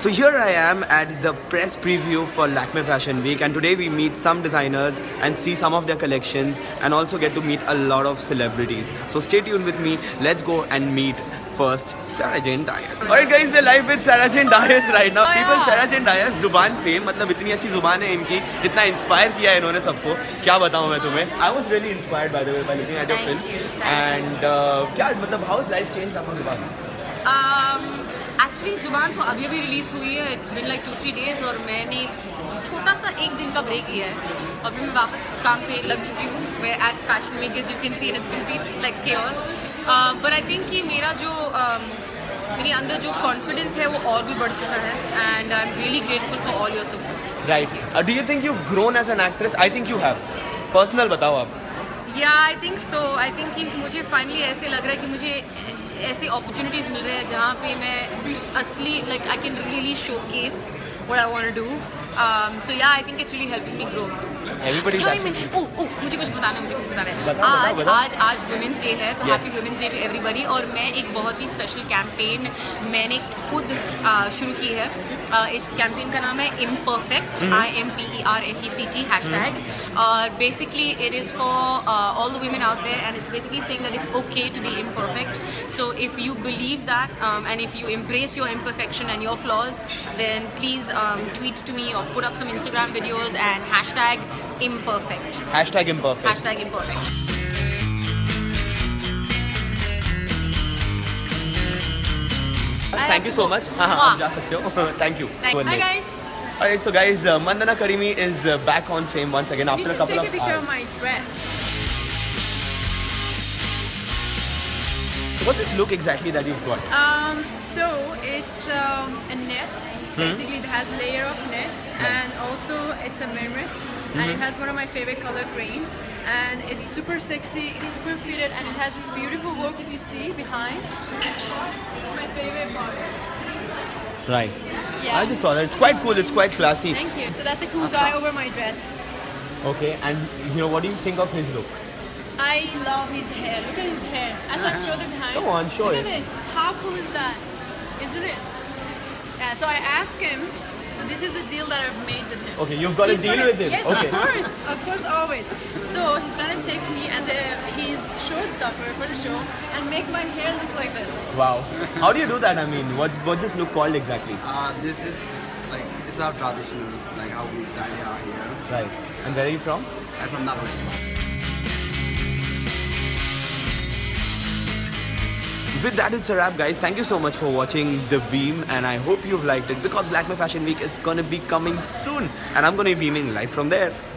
So here I am at the press preview for Lakme Fashion Week, and today we meet some designers and see some of their collections and also get to meet a lot of celebrities. So stay tuned with me. Let's go and meet first Sarah Jane Dias. Alright guys, we're live with Sarah Jane Dias right now. People, Sarah Jane Dias Zubaan fame, मतलब इतनी अच्छी जुबान है इनकी, इतना inspire किया है इन्होंने सबको, क्या बताऊँ मैं तुम्हें. I was really inspired by the way by looking at your film. And क्या मतलब how has life changed after Zubaan? Actually Zubaan तो अभी अभी रिलीज़ हुई है. इट्स बिन लाइक 2-3 डेज और मैंने छोटा सा एक दिन का ब्रेक लिया है और फिर मैं वापस काम पे लग चुकी हूँ. मैं at fashion week as you can see it's complete like chaos. But I think कि मेरा जो मेरे अंदर जो कॉन्फिडेंस है वो और भी बढ़ चुका है and I am really grateful for all your support. Right. Do you think you have grown as an actress? I think you have. Personal बताओ आप. या I think so. I think कि मुझे फाइनली ऐसे लग रहा है कि मुझे ऐसी अपॉर्चुनिटीज़ मिल रहे हैं जहाँ पे मैं असली like I can really showcase what I want to do. So yeah I think it's really helping me grow. मुझे कुछ बताना है. आज वुमेंस डे है तो happy women's day to everybody. और मैं एक बहुत ही स्पेशल कैंपेन मैंने खुद शुरू की है. इस कैंपेन का नाम है इम्परफेक्ट, IMPERFECT हैशटैग. और basically it is for all the women out there and it's basically saying that it's okay to be imperfect. So if you believe that and if you embrace your imperfection and your flaws, then please tweet to me or put up some Instagram videos and hashtag imperfect. Hashtag imperfect. Hashtag imperfect. Thank you so much. आप जा सकते हो. Thank you. Hi guys. Alright, so guys, Mandana Karimi is back on fame once again after a couple of hours. Take a picture of my dress. What's this look exactly that you've got? So it's a net. Basically, it has a layer of nets, and also it's a mirror, and it has one of my favorite color, green, and it's super sexy. It's super fitted, and it has this beautiful work if you see behind. It's my favorite part. Right. Yeah. I just saw that. It's quite cool. It's quite classy. Thank you. So that's a cool guy over my dress. Okay, and you know, what do you think of his look? I love his hair. Look at his hair. I saw show the behind. Come on, show Look it. at this. How cool is that? Isn't it? Yeah. So I asked him. So this is the deal that I've made with him. Okay, you've got a deal with him. Yes, Okay. of course, always. So he's gonna take me as his showstopper for the show and make my hair look like this. Wow. How do you do that? I mean, what's this look called exactly? This is like it's our traditional, like how we dye our hair. Right. And where are you from? I'm from Nagaland. With that, it's a wrap, guys. Thank you so much for watching The Beam, and I hope you've liked it because Lakme Fashion Week is gonna be coming soon, and I'm gonna be beaming live from there.